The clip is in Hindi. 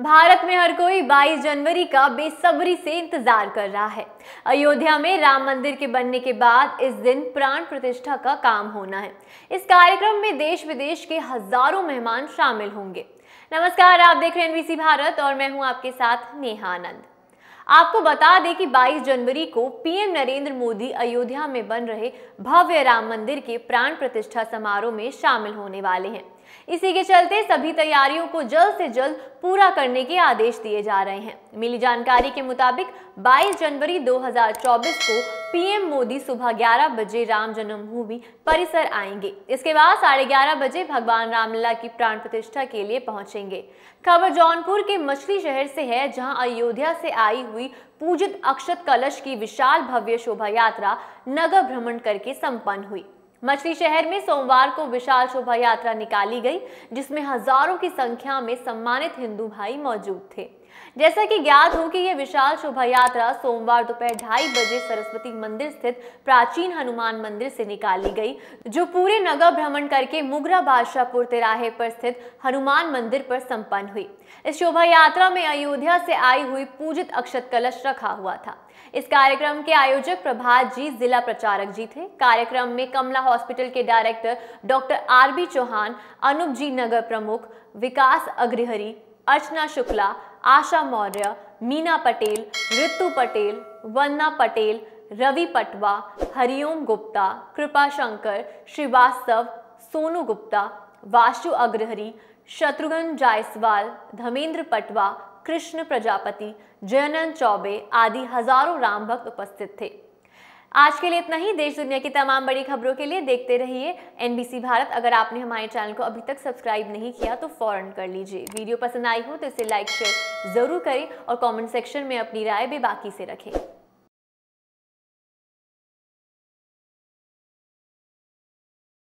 भारत में हर कोई 22 जनवरी का बेसब्री से इंतजार कर रहा है। अयोध्या में राम मंदिर के बनने के बाद इस दिन प्राण प्रतिष्ठा का काम होना है। इस कार्यक्रम में देश विदेश के हजारों मेहमान शामिल होंगे। नमस्कार, आप देख रहे हैं एनबीसी भारत और मैं हूं आपके साथ नेहा आनंद। आपको बता दें कि 22 जनवरी को पीएम नरेंद्र मोदी अयोध्या में बन रहे भव्य राम मंदिर के प्राण प्रतिष्ठा समारोह में शामिल होने वाले हैं। इसी के चलते सभी तैयारियों को जल्द से जल्द पूरा करने के आदेश दिए जा रहे हैं। मिली जानकारी के मुताबिक 22 जनवरी 2024 को पीएम मोदी सुबह 11 बजे राम जन्मभूमि परिसर आएंगे। इसके बाद 11:30 बजे भगवान रामलला की प्राण प्रतिष्ठा के लिए पहुंचेंगे। खबर जौनपुर के मछली शहर से है, जहां अयोध्या से आई हुई पूजित अक्षत कलश की विशाल भव्य शोभा यात्रा नगर भ्रमण करके संपन्न हुई। मछली शहर में सोमवार को विशाल शोभा यात्रा निकाली गई, जिसमें हजारों की संख्या में सम्मानित हिंदू भाई मौजूद थे। जैसा कि ज्ञात हो कि यह विशाल शोभा यात्रा सोमवार दोपहर 2:30 बजे सरस्वती मंदिर स्थित प्राचीन हनुमान मंदिर से निकाली गई, जो पूरे नगर भ्रमण करके मुगरा बादशाहपुर तिराहे पर स्थित हनुमान मंदिर पर संपन्न हुई। इस शोभा यात्रा में अयोध्या से आई हुई पूजित अक्षत कलश रखा हुआ था। इस कार्यक्रम के आयोजक प्रभात जी जिला प्रचारक जी थे। कार्यक्रम में कमला हॉस्पिटल के director doctor RB Chauhan, Anoop ji नगर प्रमुख, विकास अग्रहरी, अर्चना शुक्ला, आशा मौर्य, मीना पटेल, ऋतु पटेल, वंदना पटेल, रवि पटवा, हरिओम गुप्ता, कृपा शंकर श्रीवास्तव, सोनू गुप्ता, वासु अग्रहरी, शत्रुघ्न जायसवाल, धर्मेंद्र पटवा, कृष्ण प्रजापति, जयनंद चौबे आदि हजारों राम भक्त उपस्थित थे। आज के लिए इतना ही। देश दुनिया की तमाम बड़ी खबरों के लिए देखते रहिए एनबीसी भारत। अगर आपने हमारे चैनल को अभी तक सब्सक्राइब नहीं किया तो फौरन कर लीजिए। वीडियो पसंद आई हो तो इसे लाइक शेयर जरूर करें और कमेंट सेक्शन में अपनी राय भी बाकी से रखें।